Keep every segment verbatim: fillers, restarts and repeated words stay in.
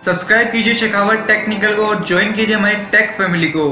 Subscribe कीजिए Shekhawat technical को और ज्वाइन कीजिए हमारी टेक फैमिली को।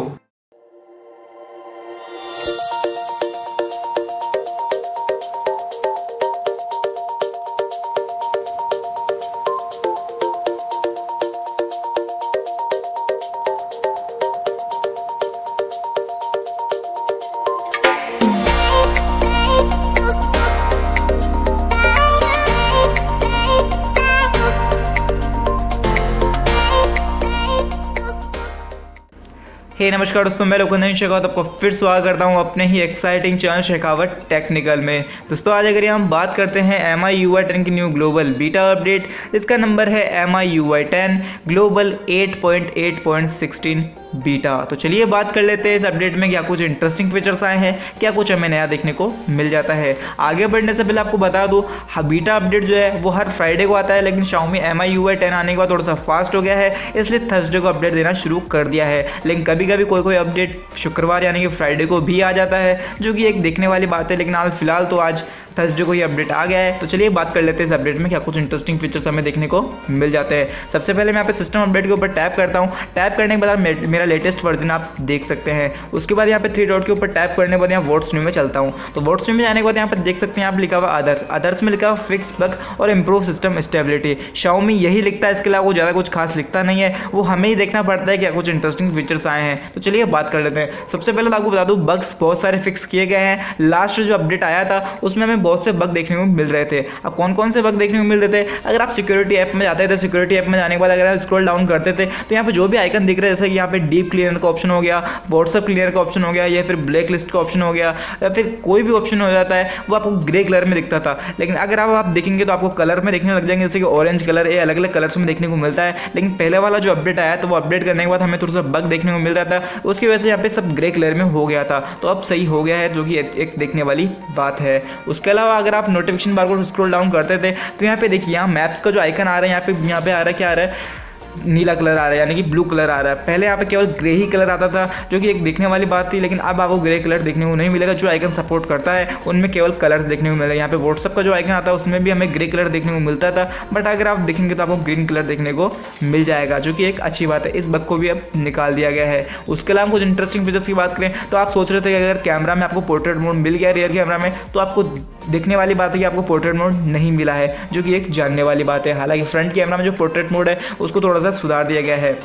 हे hey, नमस्कार दोस्तों, मैं लोकंदन शेखावत आपको फिर स्वागत करता हूं अपने ही एक्साइटिंग चैनल शेखावत टेक्निकल में। दोस्तों आज अगर हम बात करते हैं M I U I ten की न्यू ग्लोबल बीटा अपडेट, इसका नंबर है M I U I ten global eight point eight point sixteen beta. तो चलिए बात कर लेते हैं इस अपडेट में क्या कुछ इंटरेस्टिंग फीचर्स आए हैं, क्या कुछ हमें नया देखने को मिल जाता है। आगे बढ़ने से पहले आपको बता दूं, बीटा अपडेट जो है वो हर फ्राइडे को आता है, लेकिन Xiaomi M I U I ten आने के बाद थोड़ा सा फास्ट हो गया है, इसलिए थर्सडे को अपडेट देना शुरू कर दिया है। लेकिन कभी कभी कोई कोई अपडेट शुक्रवार यानी कि फ्राइडे को भी आ जाता है, जो कि एक देखने वाली बात है। लेकिन हाल फिलहाल तो आज थर्सडे को ये अपडेट आ गया है। तो चलिए बात कर लेते हैं इस अपडेट में क्या कुछ इंटरेस्टिंग फीचर्स हमें देखने को मिल जाते हैं। सबसे पहले मैं यहाँ पे सिस्टम अपडेट के ऊपर टैप करता हूँ। टैप करने के बाद मेरा लेटेस्ट वर्जन आप देख सकते हैं। उसके बाद यहाँ पे थ्री डॉट के ऊपर टैप करने के बाद यहाँ वोट्स न्यू में चलता हूँ। तो वोट्स न्यू में जाने के बाद यहाँ पर देख सकते हैं आप लिखा हुआ अदर्स अदर्स में लिखा हुआ फिक्स बग और इंप्रूव सिस्टम स्टेबिलिटी। Xiaomi यही लिखता है, इसके अलावा वो ज़्यादा कुछ खास लिखता नहीं है, वो हमें ही देखना पड़ता है क्या कुछ इंटरेस्टिंग फीचर्स आए हैं। तो चलिए बात कर लेते हैं। सबसे पहले तो आपको बता दूँ, बग्स बहुत सारे फिक्स किए गए हैं। लास्ट जो अपडेट आया था उसमें हमें बहुत से बग देखने मिल रहे थे। अब कौन कौन से बग देखने को मिल रहे थे, अगर आप सिक्योरिटी ऐप में जाते थे, सिक्योरिटी ऐप में जाने के बाद अगर आप स्क्रॉल डाउन करते थे तो यहाँ पे जो भी आइकन दिख रहे हैं, जैसे कि यहाँ पे डीप क्लियर का ऑप्शन हो गया, व्हाट्सएप क्लियर का ऑप्शन हो गया, या फिर ब्लैक लिस्ट का ऑप्शन हो गया, या फिर कोई भी ऑप्शन हो जाता है, वो आपको ग्रे कलर में दिखता था। लेकिन अगर आप, आप देखेंगे तो आपको कलर में देखने लग जाएंगे, जैसे कि ऑरेंज कलर, ये अलग अलग कलर्स में देखने को मिलता है। लेकिन पहले वाला जो अपडेट आया तो वो अपडेट करने के बाद हमें थोड़ा सा बग देखने को मिल रहा था, उसकी वजह से यहाँ पे सब ग्रे कलर में हो गया था। तो अब सही हो गया है, जो कि एक देखने वाली बात है। उसके अलावा अगर आप नोटिफिकेशन बार को स्क्रॉल डाउन करते थे तो यहाँ पे देखिए, यहाँ मैप्स का जो आइकन आ रहा है, यहाँ पे यहाँ पे आ रहा है, क्या आ रहा है, नीला कलर आ रहा है, यानी कि ब्लू कलर आ रहा है। पहले यहाँ पे केवल ग्रे ही कलर आता था, जो कि एक देखने वाली बात थी। लेकिन अब आपको ग्रे कलर देखने को नहीं मिलेगा। जो आइकन सपोर्ट करता है उनमें केवल कलर्स देखने को मिलेगा। यहाँ पे व्हाट्सएप का जो आइकन आता है उसमें भी हमें ग्रे कलर देखने को मिलता था, बट अगर आप देखेंगे तो आपको ग्रीन कलर देखने को मिल जाएगा, जो कि एक अच्छी बात है। इस बग को भी अब निकाल दिया गया है। उसके अलावा कुछ इंटरेस्टिंग फीचर्स की बात करें तो आप सोच रहे थे कि अगर कैमरा में आपको पोर्ट्रेट मोड मिल गया रियर कैमरा में, तो आपको देखने वाली बात है कि आपको पोर्ट्रेट मोड नहीं मिला है, जो कि एक जानने वाली बात है। हालांकि फ्रंट कैमरा में जो पोर्ट्रेट मोड है उसको थोड़ा सा सुधार दिया गया है,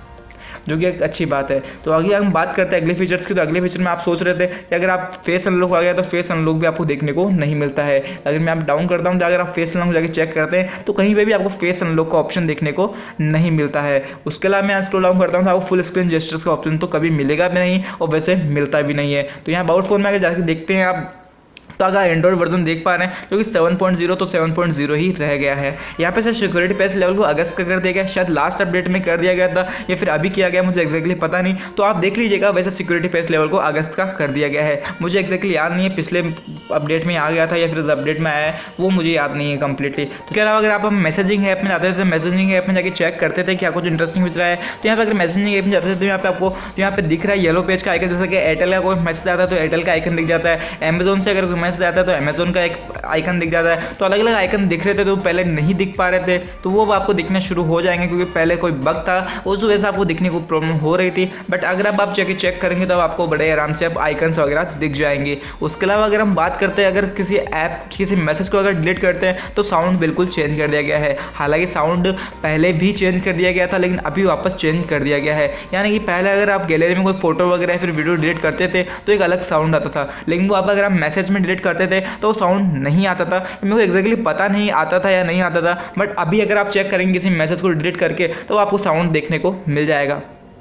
जो कि एक अच्छी बात है। तो आगे हम बात करते हैं अगले फीचर्स की। तो अगले फीचर में आप सोच रहे थे कि अगर आप फेस अनलॉक आ गया तो फेस अनलॉक भी आपको देखने को नहीं मिलता है। अगर मैं आप डाउन करता हूँ तो अगर आप फेस अनलॉक जाके चेक करते हैं तो कहीं पे भी आपको फेस अनलॉक का ऑप्शन देखने को नहीं मिलता है। उसके अलावा मैं स्क्रॉल डाउन करता हूँ तो आपको फुल स्क्रीन जेस्चर्स का ऑप्शन तो कभी मिलेगा भी नहीं, और वैसे मिलता भी नहीं है। तो यहाँ अबाउट फोन में अगर जाके देखते हैं आप, तो अगर एंड्रॉइड वर्जन देख पा रहे हैं जो कि सेवन पॉइंट ज़ीरो तो सेवन पॉइंट ज़ीरो ही रह गया है। यहाँ पे शायद सिक्योरिटी पैच लेवल को अगस्त का कर दिया गया, शायद लास्ट अपडेट में कर दिया गया था या फिर अभी किया गया, मुझे एक्जैक्टली पता नहीं। तो आप देख लीजिएगा, वैसे सिक्योरिटी पैच लेवल को अगस्त का कर दिया गया है। मुझे एक्जैक्टली याद नहीं है पिछले अपडेट में आ गया था या फिर इस अपडेट में आया है, वो मुझे याद नहीं है कंप्लीटली। तो इसके अलावा अगर आप मैसेजिंग ऐप में जाते थे, मैसेजिंग ऐप में जाकर चेक करते थे क्या कुछ इंटरेस्टिंग फीचर है, तो यहाँ पर अगर मैसेजिंग ऐप में जाते थे तो यहाँ पे आपको यहाँ पे दिख रहा है येलो पेज का आइकन, जैसे कि एयरटेल का कोई मैसेज आता है तो एयरटेल का आइकन दिख जाता है, अमेजोन से अगर कोई मैसेज आता है तो अमेजोन का एक आइकन दिख जाता है। तो अलग अलग आइकन दिख रहे थे, तो पहले नहीं दिख पा रहे थे, तो वो आपको दिखना शुरू हो जाएंगे, क्योंकि पहले कोई बग था उस वजह से आपको दिखने को प्रॉब्लम हो रही थी। बट अगर अब आप जाके चेक करेंगे तो आपको बड़े आराम से अब आइकन्स वगैरह दिख जाएंगे। उसके अलावा अगर हम बात करते हैं, अगर किसी ऐप किसी मैसेज को अगर डिलीट करते हैं तो साउंड बिल्कुल चेंज कर दिया गया है। हालांकि साउंड पहले भी चेंज कर दिया गया था, लेकिन अभी वापस चेंज कर दिया गया है। यानी कि पहले अगर आप गैलरी में कोई फोटो वगैरह या फिर वीडियो डिलीट करते थे तो एक अलग साउंड आता था, लेकिन वो आप अगर आप मैसेज में डिलीट करते थे तो वो साउंड नहीं आता था। मेरे को एक्जैक्टली पता नहीं आता था या नहीं आता था, बट अभी अगर आप चेक करेंगे किसी मैसेज को डिलीट करके तो आपको साउंड देखने को मिल जाएगा।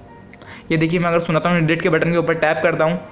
ये देखिए, मैं अगर सुनाता हूँ, डिलीट के बटन के ऊपर टैप करता हूँ,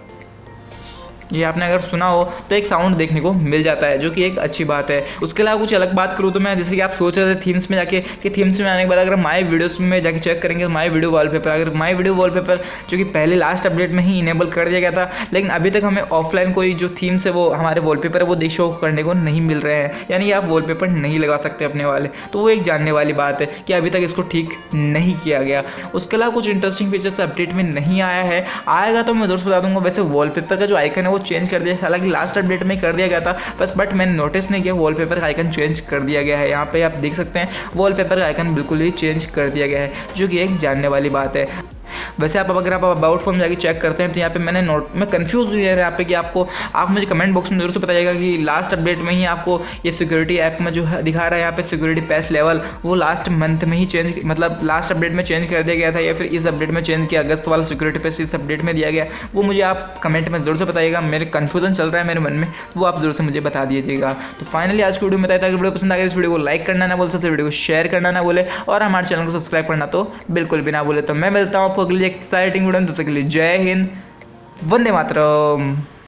ये आपने अगर सुना हो तो एक साउंड देखने को मिल जाता है, जो कि एक अच्छी बात है। उसके अलावा कुछ अलग बात करूँ तो मैं, जैसे कि आप सोच रहे थे थीम्स में जाके, कि थीम्स में आने के बाद अगर माय वीडियोस में जाके चेक करेंगे तो माय वीडियो वॉलपेपर, अगर माय वीडियो वॉलपेपर जो कि पहले लास्ट अपडेट में ही इनेबल कर दिया गया था, लेकिन अभी तक हमें ऑफलाइन कोई जो थीम्स है वो हमारे वॉलपेपर है वो देख शो करने को नहीं मिल रहे हैं, यानी आप वॉलपेपर नहीं लगा सकते अपने वाले। तो वो एक जानने वाली बात है कि अभी तक इसको ठीक नहीं किया गया। उसके अलावा कुछ इंटरेस्टिंग फीचर्स अपडेट में नहीं आया है, आएगा तो मैं दोस्त बता दूंगा। वैसे वॉलपेपर का जो आइकन है वो चेंज कर दिया। हालांकि लास्ट अपडेट में कर दिया गया था बस, बट मैंने नोटिस नहीं किया वॉलपेपर का आइकन चेंज कर दिया गया है। यहाँ पे आप देख सकते हैं वॉलपेपर का आइकन बिल्कुल ही चेंज कर दिया गया है, जो कि एक जानने वाली बात है। वैसे आप अगर आप अबाउट फॉर्म जाके चेक करते हैं तो यहाँ पे मैंने नोट मैं कंफ्यूज हुई है यहाँ पे कि आपको आप मुझे कमेंट बॉक्स में जरूर से बताइएगा कि लास्ट अपडेट में ही आपको ये सिक्योरिटी ऐप में जो है दिखा रहा है यहाँ पे सिक्योरिटी पैच लेवल, वो लास्ट मंथ में ही चेंज मतलब लास्ट अपडेट में चेंज कर दिया गया था या फिर इस अपडेट में चेंज किया, अगस्त वाला सिक्योरिटी पैच इस अपडेट में दिया गया, वो मुझे आप कमेंट में जरूर से बताइएगा। मेरे कन्फ्यूजन चल रहा है मेरे मन में, वो आप जरूर से मुझे बता दीजिएगा। तो फाइनली आज की वीडियो में बताया था कि वीडियो पसंद आ गया इस वीडियो को लाइक करना ना बोले, सबसे वीडियो को शेयर करना ना बोले और हमारे चैनल को सब्सक्राइब करना तो बिल्कुल भी ना बोले। तो मैं मिलता हूँ आपको अगली एक्साइटिंग वीडियो में, तब तक के लिए जय हिंद, वंदे मातरम।